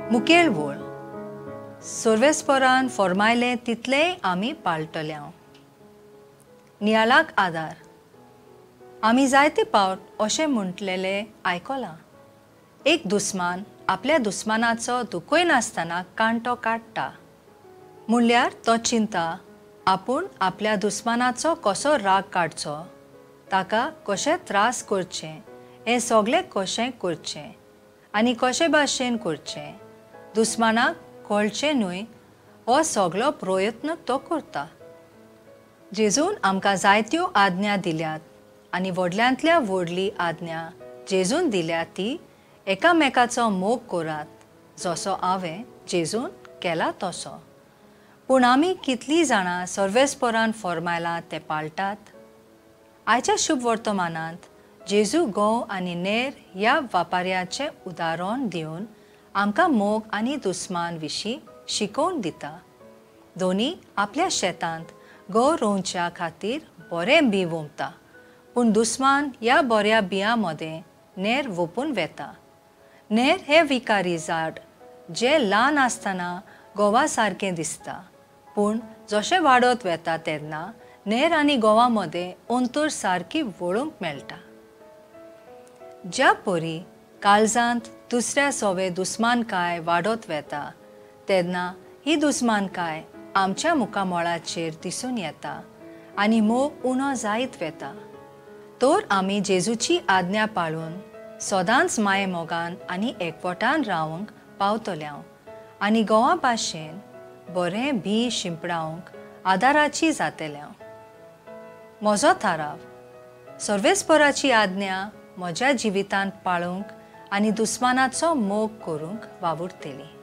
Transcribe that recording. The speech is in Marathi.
मुखेल वळ सर्वेस्परान फॉर्मायले तितलेय आमी पाळटल्या. नियालाक आदार आमी जायते पावट अशें म्हटलेले आयकलां. एक दुस्मान आपल्या दुस्मानाचो दुखय नासतना कांटो काडटा. म्हणल्यार तो चिंता आपूण आपल्या दुस्मानाचो कसो राग काडचो, ताका कशें त्रास करचे, हें सगळें कशें करचें आनी कशे भाशेन करचें, दुस्मानाक कळचें न्हय, हो सगळो प्रयत्न तो करता. जेजून आमकां जायत्यो आज्ञा दिल्यात आनी व्हडल्यांतल्या व्हडली आज्ञा जेजून दिल्या ती एकामेकाचो मोग करात, जसो हांवें जेजून केला तसो. पूण आमी कितलीं जाणां सर्वेस्परान फॉर्मायलां तें पाळटात? आयच्या शुभ वर्तमानांत जेजू घोव आनी नेर ह्या वापाऱ्याचें उदाहरण दिवन आमकां मोग आनी दुस्मान विशीं शिकोवन दिता. दोनी आपल्या शेतांत घोव रोवच्या खातीर बरें बी वोमता, पूण दुस्मान ह्या बऱ्या बियां मदें नेर वोपून वेता. नेर हें विकारी झाड जें ल्हान आसतना घोवा सारकें दिसता, पूण जशें वाडत वेता तेन्ना नेर आनी घोवा मदें अंतर सारकी वळूंक मेळटा. ज्या परी काळजांत दुसऱ्या सोवे दुस्मानकाय वाडत वेता तेन्ना ही दुस्मानकाय आमच्या मुखामळाचेर दिसून येता आनी मोग उणो जायत वेता. तर आमी जेजूची आज्ञा पाळून सदांच माये मोगान आनी एकवटान रावंक पावतल्या आनी घोवा भाशेन बरें बी शिंपडावंक आदाराची जातल्या. म्हजो थाराव सर्वेस्पराची आज्ञा म्हज्या जिवितांत पाळूंक आनी दुस्मानाचो मोग करूंक वावुरतली.